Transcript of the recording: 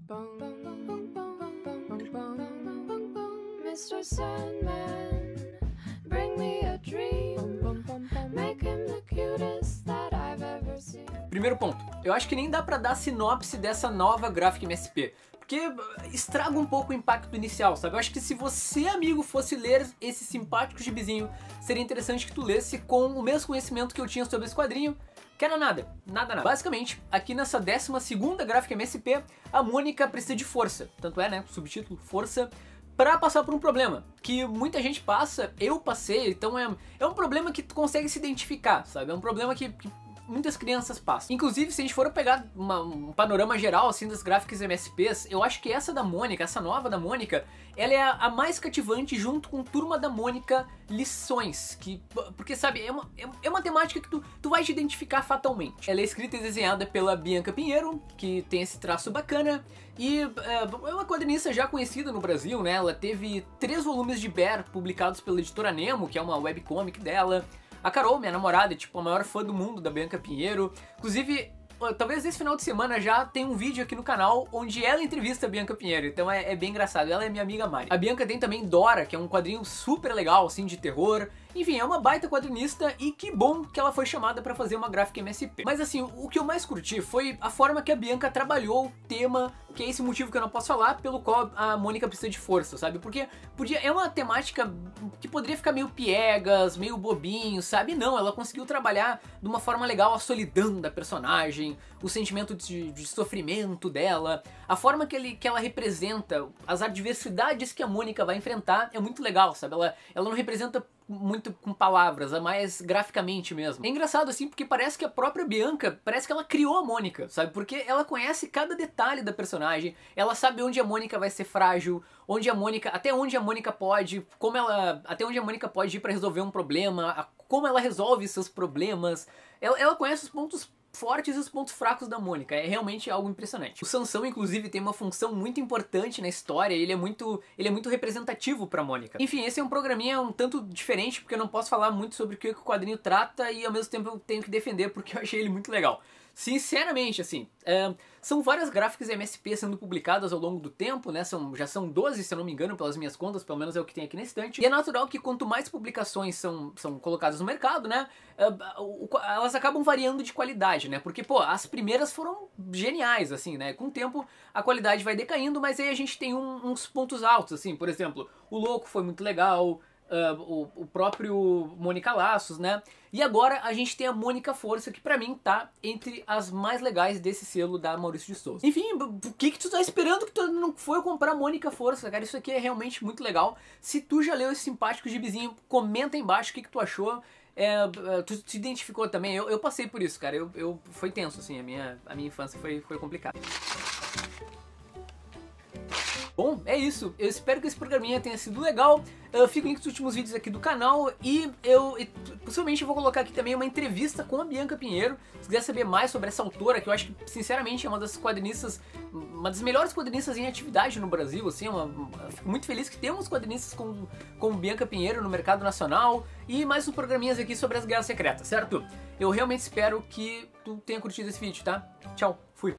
Mr. Sandman, bring me a dream, make him the cutest that I've ever seen. Primeiro ponto, eu acho que nem dá pra dar sinopse dessa nova Graphic MSP, porque estraga um pouco o impacto inicial, sabe? Eu acho que se você, amigo, fosse ler esse simpático gibizinho, seria interessante que tu lesse com o mesmo conhecimento que eu tinha sobre esse quadrinho, que era nada. Basicamente, aqui nessa 12ª Graphic MSP, a Mônica precisa de força, tanto é, né, subtítulo, força, para passar por um problema, que muita gente passa, eu passei, então é um problema que tu consegue se identificar, sabe? É um problema que muitas crianças passam. Inclusive, se a gente for pegar um panorama geral assim das gráficas MSPs, eu acho que essa da Mônica, essa nova da Mônica, ela é a mais cativante junto com Turma da Mônica Lições, porque sabe, é uma temática que tu vai te identificar fatalmente. Ela é escrita e desenhada pela Bianca Pinheiro, que tem esse traço bacana, e é uma quadrinista já conhecida no Brasil, né? Ela teve 3 volumes de Bear publicados pela editora Nemo, que é uma webcomic dela. A Carol, minha namorada, é tipo a maior fã do mundo da Bianca Pinheiro. Inclusive, talvez esse final de semana já tem um vídeo aqui no canal onde ela entrevista a Bianca Pinheiro, então é bem engraçado. Ela é minha amiga Mari. A Bianca tem também Dora, que é um quadrinho super legal, assim, de terror. Enfim, é uma baita quadrinista e que bom que ela foi chamada pra fazer uma Graphic MSP. Mas assim, o que eu mais curti foi a forma que a Bianca trabalhou o tema, que é esse motivo que eu não posso falar, pelo qual a Mônica precisa de força, sabe? Porque é uma temática que poderia ficar meio piegas, meio bobinho, sabe? Não, ela conseguiu trabalhar de uma forma legal a solidão da personagem, o sentimento de sofrimento dela, a forma que ela representa as adversidades que a Mônica vai enfrentar é muito legal, sabe? Ela não representa muito com palavras, é mais graficamente mesmo. É engraçado assim, porque parece que a própria Bianca, parece que ela criou a Mônica, sabe? Porque ela conhece cada detalhe da personagem, ela sabe onde a Mônica vai ser frágil, até onde a Mônica pode, até onde a Mônica pode ir pra resolver um problema, como ela resolve seus problemas. Ela conhece os pontos fortes e os pontos fracos da Mônica, é realmente algo impressionante. O Sansão, inclusive, tem uma função muito importante na história, ele é muito representativo pra Mônica. Enfim, esse é um programinha um tanto diferente, porque eu não posso falar muito sobre o que o quadrinho trata e ao mesmo tempo eu tenho que defender porque eu achei ele muito legal. Sinceramente, assim, são várias gráficas MSP sendo publicadas ao longo do tempo, né? Já são 12, se eu não me engano, pelas minhas contas, pelo menos é o que tem aqui na estante. E é natural que quanto mais publicações são colocadas no mercado, né? Elas acabam variando de qualidade, né? Porque, pô, as primeiras foram geniais, assim, né? Com o tempo a qualidade vai decaindo, mas aí a gente tem uns pontos altos, assim. Por exemplo, o Louco foi muito legal, o próprio Mônica Laços, né? E agora a gente tem a Mônica Força, que pra mim tá entre as mais legais desse selo da Maurício de Souza. Enfim, o que tu tá esperando que tu não foi comprar Mônica Força, cara? Isso aqui é realmente muito legal. Se tu já leu esse simpático gibizinho, comenta aí embaixo o que tu achou. Tu se identificou também? Eu passei por isso, cara. Foi tenso, assim, a minha infância foi complicada. Bom, é isso. Eu espero que esse programinha tenha sido legal. Fica o link dos últimos vídeos aqui do canal e possivelmente eu vou colocar aqui também uma entrevista com a Bianca Pinheiro. Se quiser saber mais sobre essa autora, que eu acho que, sinceramente, é uma das melhores quadrinistas em atividade no Brasil, assim, fico muito feliz que temos quadrinistas como Bianca Pinheiro no mercado nacional e mais uns programinhas aqui sobre as Guerras Secretas, certo? Eu realmente espero que tu tenha curtido esse vídeo, tá? Tchau, fui!